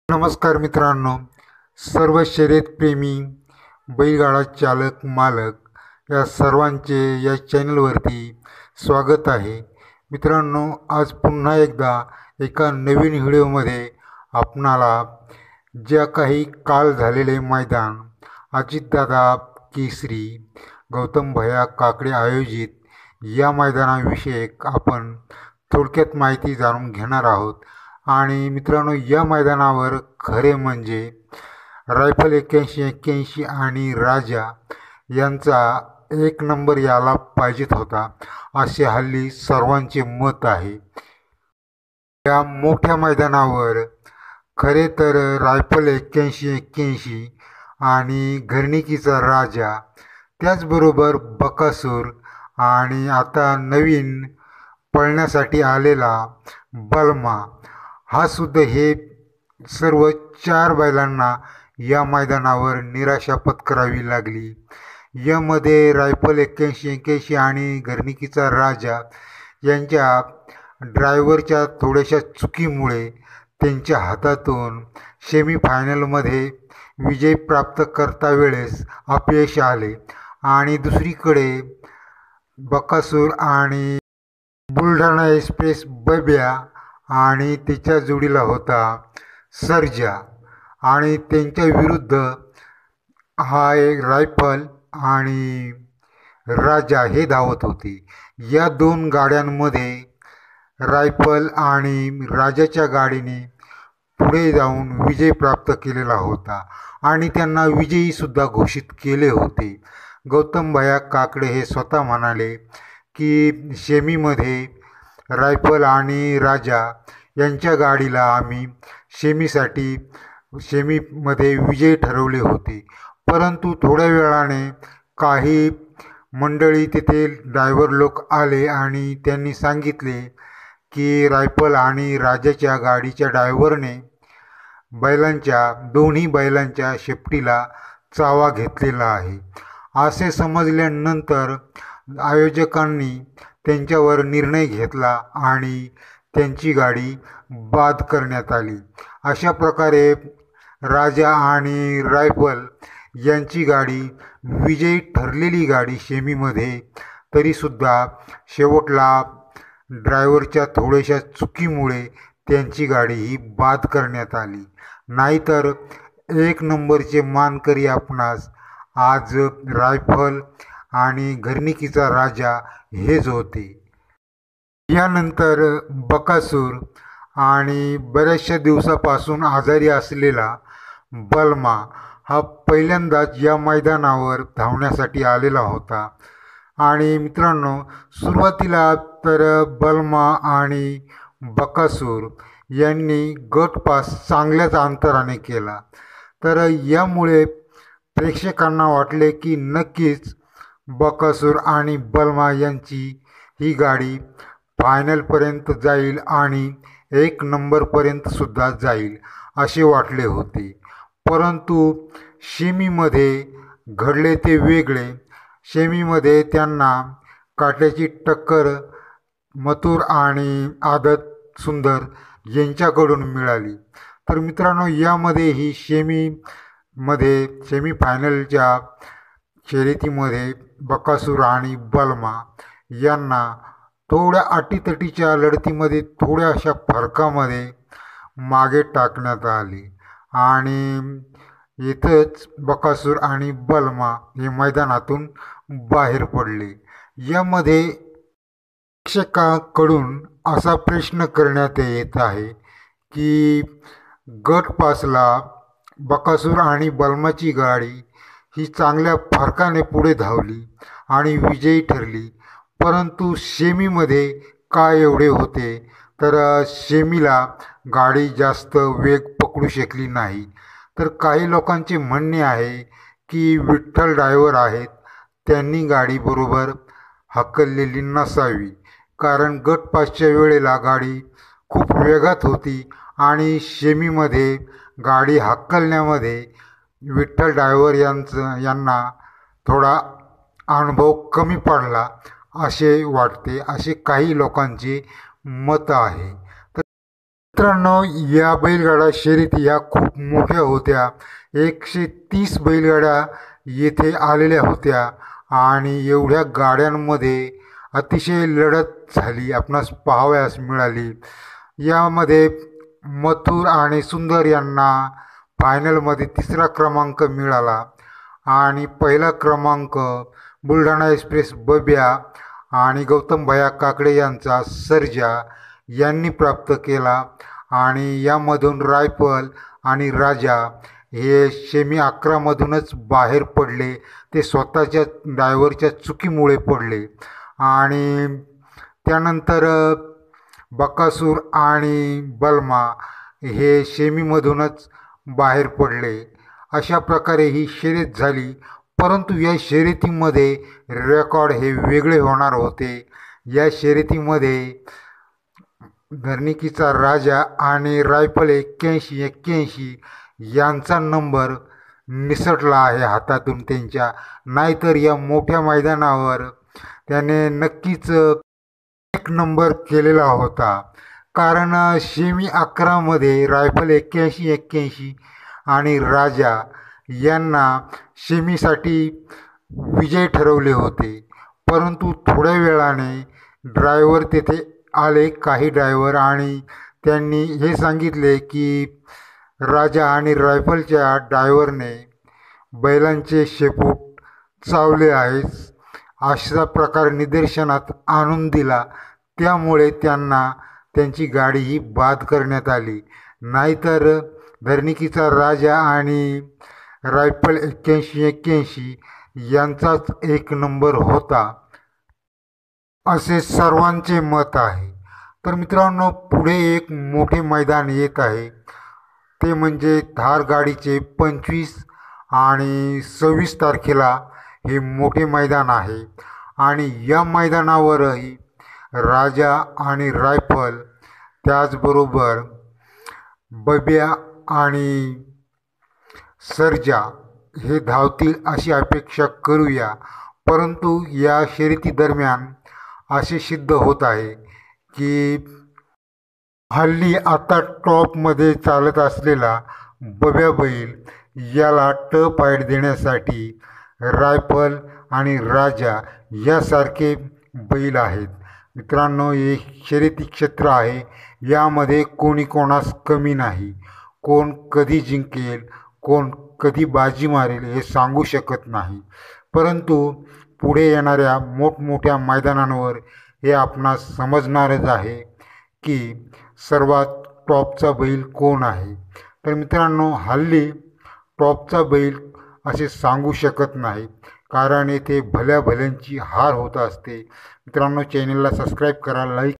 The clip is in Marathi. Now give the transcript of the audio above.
नमस्कार मित्रांनो, सर्व शर्यतप्रेमी बैलगाडा चालक मालक या सर्वांचे या चॅनलवरती स्वागत आहे. मित्रांनो, आज पुन्हा एकदा एका नवीन व्हिडिओमध्ये आपणाला ज्या काही काल झालेले मैदान अजितदादा केसरी गौतम भैया काकडे आयोजित या मैदानाविषयी आपण थोडक्यात माहिती जाणून घेणार आहोत. आणि मित्रांनो, या मैदानावर खरे म्हणजे रायफल 81-81 आणि राजा यांचा एक नंबर याला पाहिजेत होता असे हल्ली सर्वांचे मत आहे. या मोठ्या मैदानावर खरे तर रायफल 81-81 आणि घरणिकीचा राजा, त्याचबरोबर बकासूर आणि आता नवीन पळण्यासाठी आलेला बलमा हा सुद्धा हे सर्व 4 बैलांना या मैदानावर निराशा पत्करावी लागली. यामध्ये रायफल 81-81 आणि घरणिकीचा राजा यांच्या ड्रायव्हरच्या थोड्याशा चुकीमुळे त्यांच्या हातातून सेमीफायनलमध्ये विजय प्राप्त करता वेळेस अपयश आले. आणि दुसरीकडे बकासूर आणि बुलढाणा एक्सप्रेस बब्या आणि त्याच्या जोडीला होता सर्जा आणि त्यांच्या विरुद्ध हा एक रायफल आणि राजा हे धावत होते. या 2 गाड्यांमध्ये रायफल आणि राजाच्या गाडीने पुढे जाऊन विजय प्राप्त केलेला होता आणि त्यांना विजयीसुद्धा घोषित केले होते. गौतम भैया काकडे हे स्वतः म्हणाले की सेमीमध्ये रायफल आणि राजा यांच्या गाडीला आम्ही सेमीमध्ये विजय ठरवले होते, परंतु थोड्या वेळाने काही मंडळी तिथे ड्रायव्हर लोक आले आणि त्यांनी सांगितले की रायफल आणि राजाच्या गाडीच्या ड्रायव्हरने दोन्ही बैलांच्या शेपटीला चावा घेतलेला आहे. असे समजल्यानंतर आयोजकांनी त्यांच्यावर निर्णय घेतला आणि त्यांची गाडी बाद करण्यात आली. अशा प्रकारे राजा आणि रायफल यांची गाडी विजयी ठरलेली गाडी सेमीमध्ये, तरीसुद्धा शेवटला ड्रायव्हरच्या थोड्याशा चुकीमुळे त्यांची गाडी ही बाद करण्यात आली. नाहीतर 1 नंबरचे मानकरी आपणास आज रायफल आणि घरणिकीचा राजा हेच होते. यानंतर बकासूर आणि बऱ्याचशा दिवसापासून आजारी असलेला बलमा हा पहिल्यांदाच या मैदानावर धावण्यासाठी आलेला होता. आणि मित्रांनो, सुरुवातीला तर बलमा आणि बकासूर यांनी गट पास चांगल्याच अंतराने केला. तर यामुळे प्रेक्षकांना वाटले की नक्कीच बकासूर आणि बलमा यांची ही गाडी फायनलपर्यंत जाईल आणि 1 नंबरपर्यंतसुद्धा जाईल असे वाटले होते. परंतु सेमीमध्ये घडले ते वेगळे. सेमीमध्ये त्यांना काट्याची टक्कर मथुर आणि आदत सुंदर यांच्याकडून मिळाली. तर मित्रांनो, यामध्ये ही सेमीफायनलच्या शर्यतीमध्ये बकासूर आणि बलमा यांना थोड्या अटीतटीच्या लढतीमध्ये थोड्याशा फरकामध्ये मागे टाकण्यात आले आणि इथंच बकासूर आणि बलमा हे मैदानातून बाहेर पडले. यामध्ये प्रेक्षकांकडून असा प्रश्न करण्यात येत आहे की गट पासला बकासूर आणि बलमाची गाडी ही चांगल्या फरकाने पुढे धावली आणि विजयी ठरली, परंतु सेमीमध्ये काय एवढे होते, तर सेमीला गाडी जास्त वेग पकडू शकली नाही. तर काही लोकांचे म्हणणे आहे की विठ्ठल ड्रायव्हर आहेत त्यांनी गाडी बरोबर हाकललेली नसावी, कारण गट पासच्या वेळेला गाडी खूप वेगात होती आणि सेमीमध्ये गाडी हाकलण्यामध्ये विठ्ठल ड्रायव्हर यांना थोडा अनुभव कमी पडला असे वाटते, असे काही लोकांचे मत आहे. मित्रांनो, या बैलगाडा शर्यती या खूप मोठ्या होत्या. 130 बैलगाड्या येथे आलेल्या होत्या आणि एवढ्या गाड्यांमध्ये अतिशय लढत झाली, आपणास पाहावयास मिळाली. यामध्ये मथुर आणि सुंदर यांना फायनलमध्ये 3रा क्रमांक मिळाला आणि पहिला क्रमांक बुलढाणा एक्सप्रेस बब्या आणि गौतम भैया काकडे यांचा सर्जा यांनी प्राप्त केला. आणि यामधून रायफल आणि राजा हे सेमी 11 मधूनच बाहेर पडले. ते स्वतःच्या ड्रायव्हरच्या चुकीमुळे पडले. आणि त्यानंतर बकासूर आणि बलमा हे सेमीमधूनच बाहेर पडले. अशा प्रकारे ही शर्यत झाली. परंतु या शर्यतीमध्ये रेकॉर्ड हे वेगळे होणार होते. या शर्यतीमध्ये घरणिकीचा राजा आणि रायफल 81 यांचा नंबर निसटला आहे हातातून त्यांच्या. नाहीतर या मोठ्या मैदानावर त्याने नक्कीच 1 नंबर केलेला होता. कारण सेमी 11 मध्ये रायफल 81 आणि राजा यांना सेमीसाठी विजय ठरवले होते. परंतु थोड्या वेळाने ड्रायव्हर तेथे आले, काही ड्रायव्हर, आणि त्यांनी हे सांगितले की राजा आणि रायफलच्या ड्रायव्हरने बैलांचे शेपूट चावले आहेत, अशा प्रकार निदर्शनात आणून दिला. त्यामुळे त्यांना त्यांची गाडी ही बाद करण्यात आली. नाहीतर धरणिकीचा राजा आणि रायफल 81 यांचाच 1 नंबर होता, असे सर्वांचे मत आहे. तर मित्रांनो, पुढे एक मोठे मैदान येत आहे, ते म्हणजे धार गाडीचे 25 आणि 26 तारखेला हे मोठे मैदान आहे. आणि या मैदानावरही राजा आणि रायफल त्याचबरोबर बब्या आणि सर्जा हे धावतील अशी अपेक्षा करूया. परंतु या शर्यतीदरम्यान असे सिद्ध होत आहे की हल्ली आता टॉपमध्ये चालत असलेला बब्या बैल याला टफ फाईट देण्यासाठी रायफल आणि राजा यासारखे बैल आहेत. मित्रांनो, हे शर्यती क्षेत्र आहे. यामध्ये कोणी कोणास कमी नाही. कोण कधी जिंकेल, कोण कधी बाजी मारेल हे सांगू शकत नाही. परंतु पुढे येणाऱ्या मोठमोठ्या मैदानांवर हे आपणास समजणारच आहे की सर्वात टॉपचा बैल कोण आहे. तर मित्रांनो, हल्ली टॉपचा बैल असे सांगू शकत नाही, कारण येथे भल्या भल्यांची हार होत असते. मित्रांनो, चॅनलला सबस्क्राईब करा, लाईक